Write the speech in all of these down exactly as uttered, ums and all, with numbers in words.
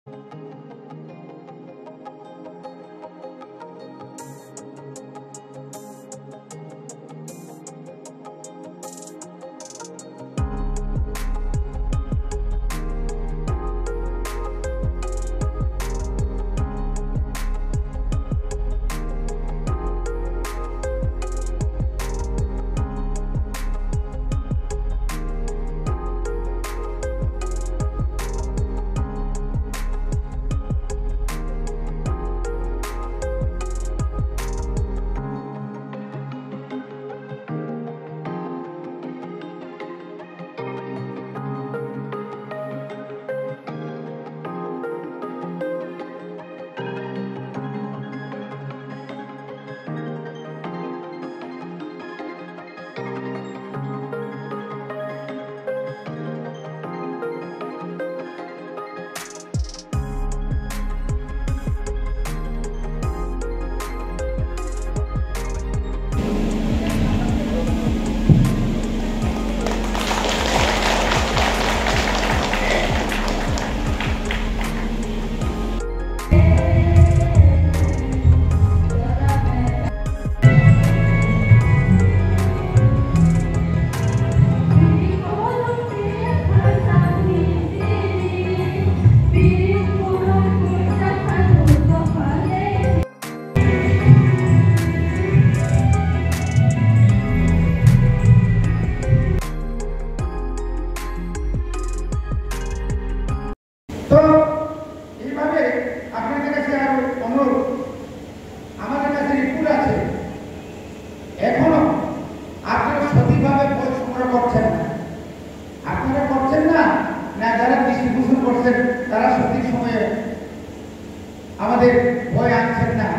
আমাদের ভয় আনছেন না,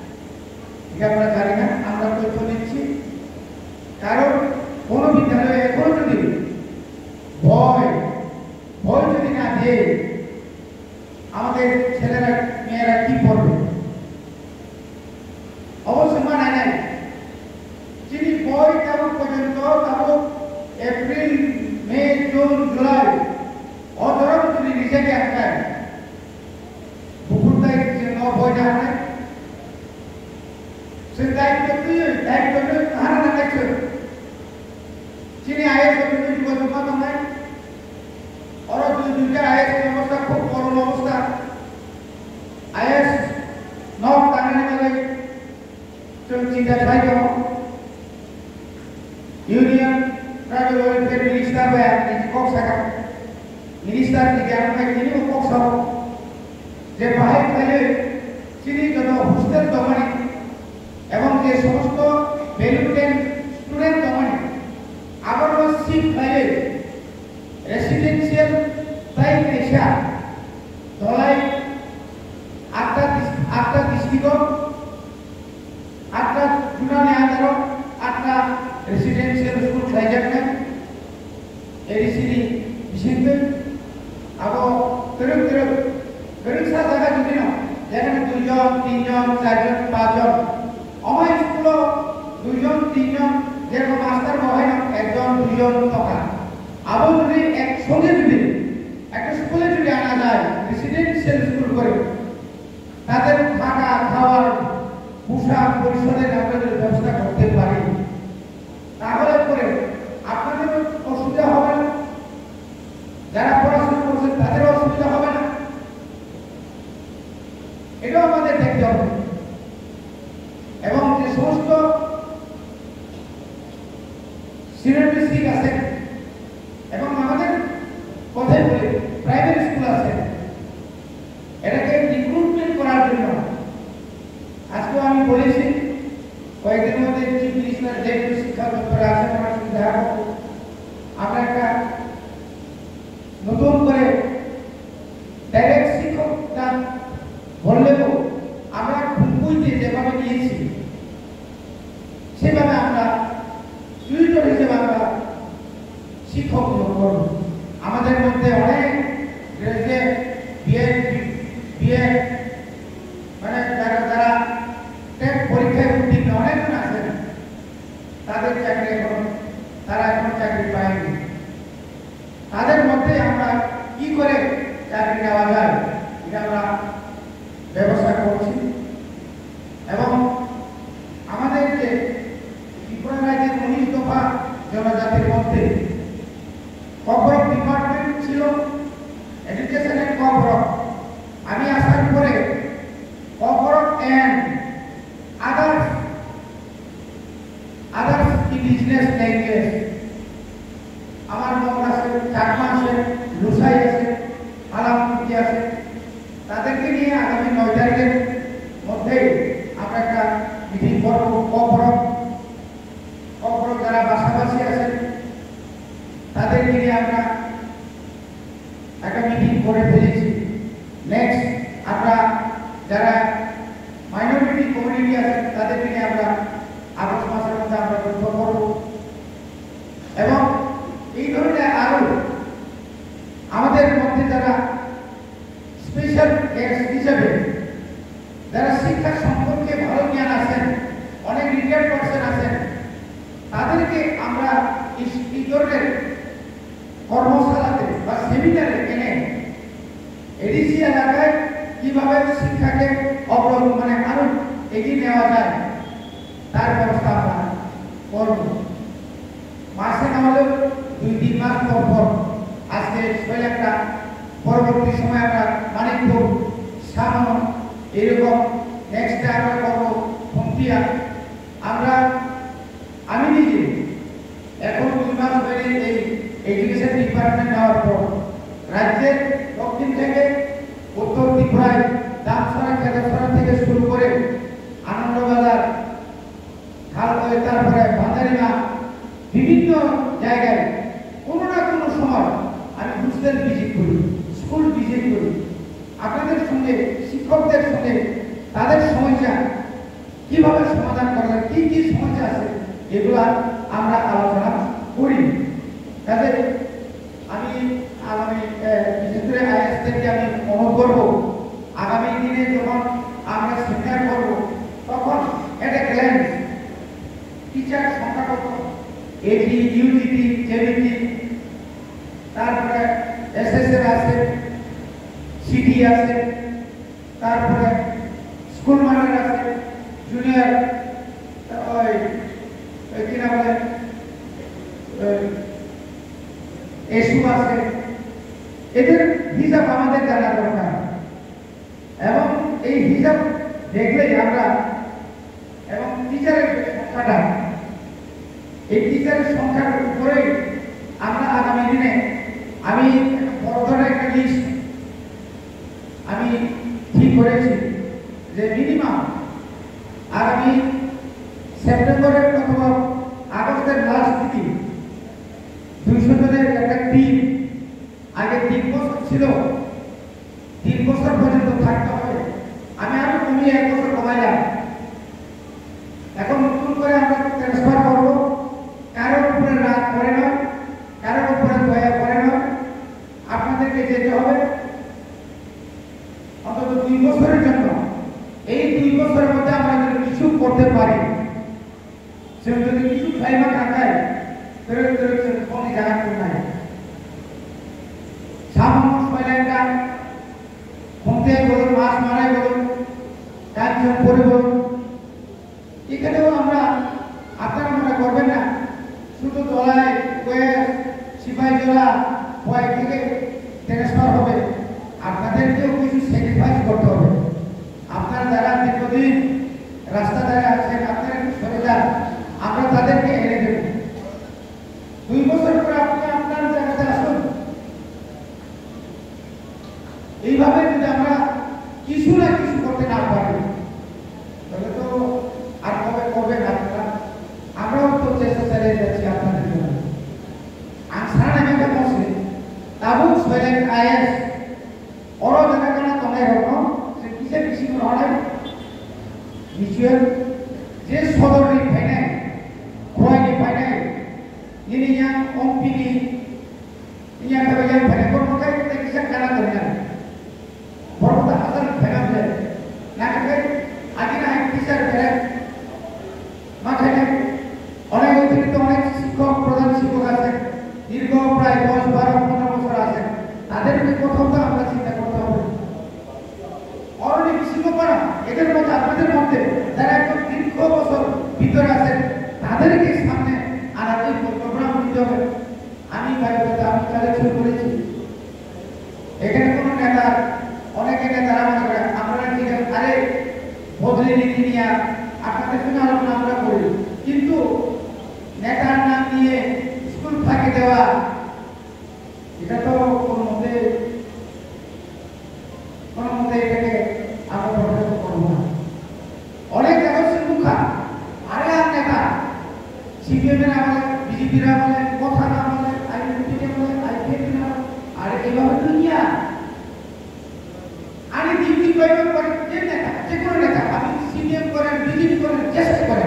এটা আমরা জানি না, আমরা তথ্য দিচ্ছি। কারণ কোন বিদ্যালয়ে এখন যদি ভয় ভয় যদি না দিয়ে আমাদের ছেলেরা মেয়েরা কি পড়বে? অবশ্য মানায় নাই। যিনি বই তেমন পর্যন্ত তেমন এপ্রিল মে জুন জুলাই অধরম যদি নিজেকে আটকায় বুকুরটাই জন্য বইটা হয় সে দায়িত্ব কি দায়িত্ব কাহার না দেখছে যিনি আইএস অফিসার যুবক নাই और जो दूसरे आईएएस की अवस्था खूब करुण अवस्था आईएएस नौ ताने वाले जो चिंता भाई को यूनियन ट्राइबल वेलफेयर मिनिस्टर है निजी कॉक्स है मिनिस्टर की ज्ञान में किन्हीं को कॉक्स हो जे भाई पहले चिनी जो हॉस्टल दमनी एवं जे समस्त बेलुटेन स्टूडेंट दमनी अगर वो सीट पहले रेसिडेंशियल टाइप पेशा धलाई आठटा आठटा डिस्ट्रिक्ट आठटा जुनाने आधारो आठटा रेसिडेंशियल स्कूल खाइजाक में एरिसिडी बिसिंग अब तरफ तरफ गरीब सा जगह जुदी ना जगह में दो जन तीन जन चार जन पाँच जन अमाय स्कूलो दो जन तीन जन जगह मास्टर बहाय ना एक जन दो जन टका আবো যদি একসঙ্গে যদি একটা স্কুলে যদি আনা যায় রেসিডেন্সিয়াল স্কুল করে তাদের থাকা খাওয়ার পোশাক পরিচ্ছদের আমরা যদি ব্যবস্থা করতে পারি তাহলে পরে আপনাদের অসুবিধা হবে না, যারা পড়াশোনা করছেন তাদের অসুবিধা হবে না, এটাও আমাদের দেখতে হবে। এবং যে সমস্ত সিনিয়র ডিস্ট্রিক্ট আছে এবং আমাদের কথাই বলি প্রাইভেট স্কুল আছে এটাকে রিক্রুটমেন্ট করার জন্য আজকে আমি বলেছি কয়েকদিন মধ্যে চিফ মিনিস্টার যে শিক্ষা দপ্তরে আছে আমার সঙ্গে দেখা করব, আমরা একটা নতুন করে ডাইরেক্ট শিক্ষক দান বললেও আমরা খুবইতে যেভাবে নিয়েছি সেভাবে আমরা টুইটার হিসেবে আমরা শিক্ষক নিয়োগ করব। আমাদের মধ্যে অনেক গ্রাজুয়েট বিএ বিএ মানে যারা যারা টেট পরীক্ষায় উত্তীর্ণ অনেকজন আছেন তাদের চাকরি এখন তারা এখন চাকরি পায়নি। তাদের মধ্যে আমরা কি করে চাকরি দেওয়া যায় এটা আমরা ব্যবস্থা করছি এবং আমাদের যে ত্রিপুরা রাজ্যের উনিশ দফা জনজাতির মধ্যে কবরক ডিপার্টমেন্ট ছিল, এডুকেশনের কবরক। আমি আসার পরে Kokborok and others others indigenous language আমার মন আছে, চাকমা আছে, লুসাই আছে, আলামুখী আছে, তাদেরকে নিয়ে আগামী নয় তারিখের মধ্যে আমরা একটা মিটিং করব। কবরক কবরক যারা বাসাবাসী আছেন তাদেরকে নিয়ে আমরা একটা মিটিং করে ফেলেছি। নেক্সট আমরা যারা মাইনরিটি কমিউনিটি আছে তাদেরকে নিয়ে আমরা আগস্ট মাসের মধ্যে আমরা যুক্ত করব এবং এই ধরনের আরো আমাদের মধ্যে যারা স্পেশাল গেস্ট হিসেবে যারা শিক্ষা সম্পর্কে ভালো জ্ঞান আছেন, অনেক রিটায়ার্ড পার্সন আছেন, তাদেরকে আমরা এই ধরনের কর্মশালাতে বা সেমিনারে এনে এডিসি এলাকায় কিভাবে শিক্ষাকে অগ্রগতি মানে আরো এগিয়ে নেওয়া যায় তার ব্যবস্থা আমরা করব। মাসে না হলেও দুই তিন মাস পর পর আজকে একটা পরবর্তী সময় আমরা মানিকপুর সামন এরকম নেক্সট আমরা করবো ফন্টিয়া। আমরা আমি নিজে এখন দুই মাস ধরে এই এডুকেশন ডিপার্টমেন্ট নেওয়ার পর রাজ্যের দক্ষিণ থেকে উত্তর ত্রিপুরায় দামসরা খেলাসরা থেকে শুরু করে আনন্দবাজার খালদয় তারপরে ভান্ডারিমা বিভিন্ন জায়গায় কোনো না কোনো সময় আমি হোস্টেল ভিজিট করি, স্কুল ভিজিট করি, আপনাদের সঙ্গে শিক্ষকদের সঙ্গে তাদের সমস্যা কিভাবে সমাধান করা যায়, কি কি সমস্যা আছে এগুলো আমরা আলোচনা করি। তাতে আমি আগামী বিশেষ করে আইএস থেকে আমি অনুরোধ করব আগামী দিনে যখন আমরা সেমিনার করব তখন এটা গ্ল্যান্স টিচার সংখ্যা কত, এটি ইউজিটি জেবিটি তারপরে এসএসএর আছে, সিটি আছে, তারপরে স্কুল মাস্টার আছে, জুনিয়র ওই কি না বলে এসু আছে, এদের হিসাব আমাদের জানা দরকার এবং এই হিসাব দেখলেই আমরা এবং টিচারের সংখ্যাটা এই টিচারের সংখ্যার উপরে আমরা আগামী দিনে আমি বড় ধরনের একটা লিস্ট আমি ঠিক করেছি যে মিনিমাম আগামী সেপ্টেম্বরের অথবা আগস্টের লাস্ট দিকে দুইশো জনের একটা টিম, আগে তিন বছর ছিল, তিন বছর পর্যন্ত থাকতে হবে, আমি আরো কমিয়ে এক বছর কমাইলাম। এখন নতুন করে আমরা ট্রান্সফার করবো, কারোর উপরে রাত করে নয়, কারোর উপরে দয়া করে নয়, আপনাদেরকে যেতে হবে অন্তত দুই বছরের জন্য। এই দুই বছরের মধ্যে আমরা যদি কিছু করতে পারি, সে যদি কিছু ফাইবার থাকায় ফেরত ফেরত কোনো জায়গা করে নাই সামান্য ফাইলাইনটা ঘুমতে বলুন, মাছ মারাই বলুন, একজন করে বলুন, এখানেও আমরা আপনারা মনে করবেন না শুধু দলায় কোয়েস সিপাহীজলা ভয় থেকে ট্রান্সফার হবে, আপনাদেরকেও কিছু স্যাক্রিফাইস করতে হবে। আপনারা যারা দীর্ঘদিন রাস্তা ধারে আছেন আপনারা একটু সরে যান, আমরা তাদেরকে এনে দেব। দুই বছর পরে আপনি আপনার জায়গাতে আসুন। এইভাবে যদি আমরা কিছু না কিছু করতে না পারি তাহলে তো আর কবে করবেন আপনারা? আমরাও তো চেষ্টা চালিয়ে যাচ্ছি আপনাদের জন্য। আনসার আমি বলছি তাবুক সৈলেন আইএস ওর জায়গা কেন তোমার রকম সে কিসে বেশি হয় মিউচুয়াল যে সদরনি ফাইনে খোয়াইনি ফাইনে ini yang ompini ini yang terjadi pada korban kita kisah karena terjadi korban asal terjadi nak kan aja nak kisah terjadi makanya orang itu itu orang শিক্ষক প্রধান শিক্ষক আছে দীর্ঘ প্রায় দশ বারো পনেরো বছর আছে তাদেরকে প্রথম তো আমরা চিন্তা করতে হবে না, এদের মধ্যে আপনাদের মধ্যে যারা একদম দীর্ঘ বছর ভিতরে আছেন তাদেরকে সামনে আনার এই প্রোগ্রাম নিতে হবে। আমি ভাই আমি কালেকশন করেছি, এখানে কোনো নেতা অনেকে নেতারা মনে করে আপনারা ঠিক আছে, আরে বদলে নীতি নিয়ে আপনাদের সঙ্গে আলোচনা আমরা করি, কিন্তু নেতার নাম নিয়ে স্কুল ফাঁকি দেওয়া এটা তো কোনো মতে কোনো মতে এটাকে আমরা প্রকাশ করবো না। অনেক দেখাচ্ছে মুখা, আরে আর নেতা সিপিএমের আমলে বিজেপির আমলে কথা না বলে আইএনপির আমলে আইপিএফের আমলে আরে এইভাবে দুনিয়া আরে ডিউটি প্রয়োগ করে যে নেতা যে কোনো নেতা আপনি সিপিএম করেন বিজেপি করেন চেষ্টা করেন,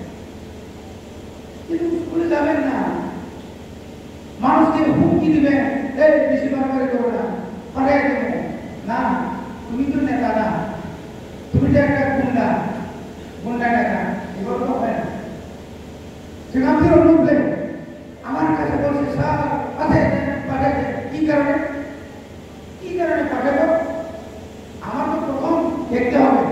কিন্তু স্কুলে যাবেন না, মানুষকে হুমকি দিবেন এই বেশি বারবার করো না পাঠাই দেবেন না, তুমি তো নেতা না, তুমি তো একটা গুন্ডা গুন্ডা নেতা, এগুলো তো হয় না। সেখান থেকে অনুরোধ দেন, আমার কাছে বলছে স্যার পাঠাই দেন পাঠাই দেন, কি কারণে কি কারণে পাঠাবো? আমার তো প্রথম দেখতে হবে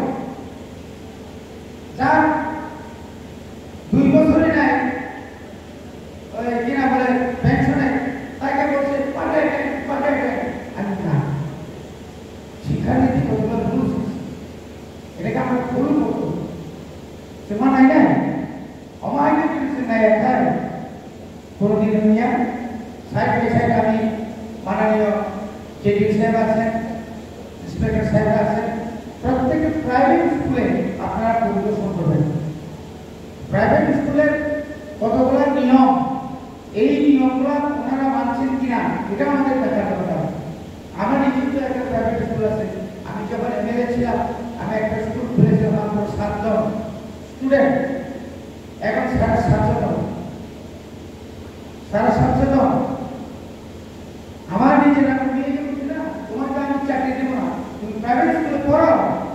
যার দুই বছরে নাই ওই কিনা বলে পেনশনে তাকে বলছে পাঠাই দেন পাঠাই দেন, আমি না শিক্ষানীতি কতগুলো রুলস এটাকে আমরা ফলো করবো semua nanya omahnya itu nanya kan guru di dunia saya bisa kami mana nih jadi saya bahasa inspektor saya bahasa প্রত্যেক প্রাইভেট স্কুলে আপনারা পরিদর্শন করবেন, প্রাইভেট স্কুলের কতগুলো নিয়ম এই নিয়মগুলো ওনারা মানছেন কিনা এটা আমাদের দেখার দরকার। আমার নিজস্ব একটা প্রাইভেট স্কুল আছে, আমি যখন এমএলএ ছিলাম আমি একটা স্কুল খুলেছিলাম মাত্র সাতজন স্টুডেন্ট, এখন সাড়ে সাতশো জন সাড়ে সাতশো জন আমার নিজের আমি নিয়ে বলছি না তোমাকে আমি চাকরি দেবো না, তুমি প্রাইভেট স্কুলে পড়ো,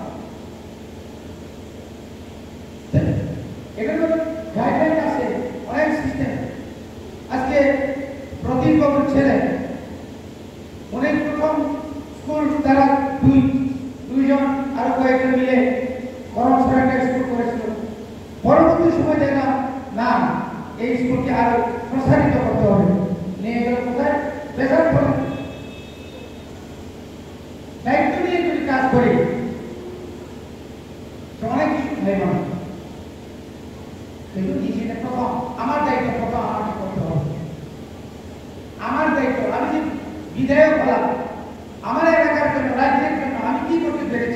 এটা তো গাইডলাইন আছে অনেক সিস্টেম। আজকে প্রদীপ বাবুর ছেলে অনেক প্রথম স্কুল তারা দুই দুইজন আরো কয়েকজন মিলে গরম একটা স্কুল করেছিল, পরবর্তী সময় দেখলাম না এই স্কুলকে আরো প্রসারিত করতে হবে, নিয়ে গেল কোথায় বেসর করে দায়িত্ব নিয়ে যদি কাজ করি অনেক কিছু হয় মানুষ, কিন্তু নিজেদের প্রথম আমার দায়িত্ব প্রথম আমাকে করতে হবে, আমার দায়িত্ব আমি যে বিধায়ক হলাম আমার এলাকার জন্য রাজ্যের জন্য আমি কি করতে পেরেছি।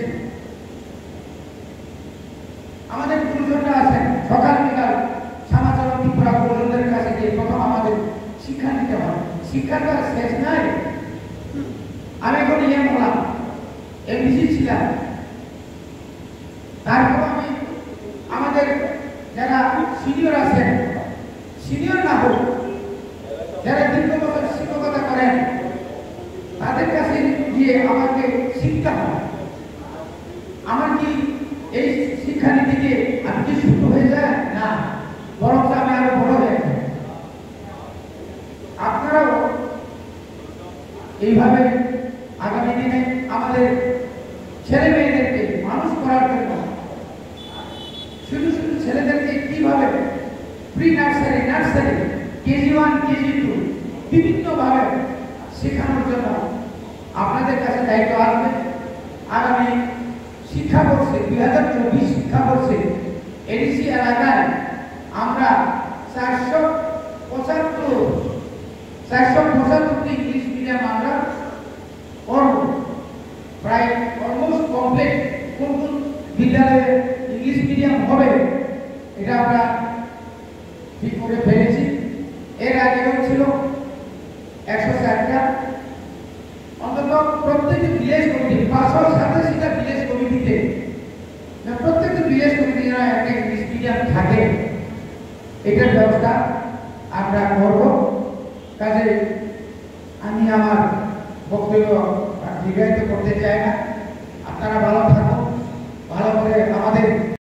আমাদের গুরুজনরা আছেন সকাল বিকাল সমাচার ত্রিপুরা গুরুজনদের কাছে গিয়ে প্রথম আমাদের শিক্ষা নিতে হয়, শিক্ষার তো শেষ নাই। আমি এখন ইয়ে হলাম এমডিসি ছিলাম, তারপর আমি আমাদের যারা সিনিয়র আছেন সিনিয়র না হোক যারা দীর্ঘ বছর শিক্ষকতা করেন তাদের কাছে গিয়ে আমাকে শিক্ষা হয়। আমার কি এই শিক্ষানীতিকে আমি কি ছোট হয়ে যায় না, বরং আমি আরো বড় হয়ে যাই। আপনারাও এইভাবে আগামী দিনে আমাদের ছেলে মেয়েদেরকে মানুষ করার জন্য শুধু শুধু ছেলেদেরকে কিভাবে pre nursery nursery KG one KG two বিভিন্নভাবে শেখানোর জন্য আপনাদের কাছে দায়িত্ব আসবে। আগামী শিক্ষাবর্ষে দুই হাজার চব্বিশ শিক্ষাবর্ষে এডিসি এলাকায় আমরা চারশো পঁচাত্তর চারশো পঁচাত্তরটি ইংলিশ মিডিয়াম আমরা করব, প্রায় অলমোস্ট কমপ্লিট। কোন কোন বিদ্যালয়ে ইংলিশ মিডিয়াম হবে এটা আমরা ঠিক করে ফেলেছি। এর আগেও ছিল একশো ষাটটা, অন্তত প্রত্যেকটি ভিলেজ কমিটি পাঁচশো সাতাশিটা ভিলেজ কমিটিতে প্রত্যেকটি ভিলেজ কমিটি যেন একটা ইংলিশ মিডিয়াম থাকে এটার ব্যবস্থা আমরা করব। কাজে আমি আমার বক্তব্য দীর্ঘায়িত করতে চাই না, আপনারা ভালো থাকুন, ভালো করে আমাদের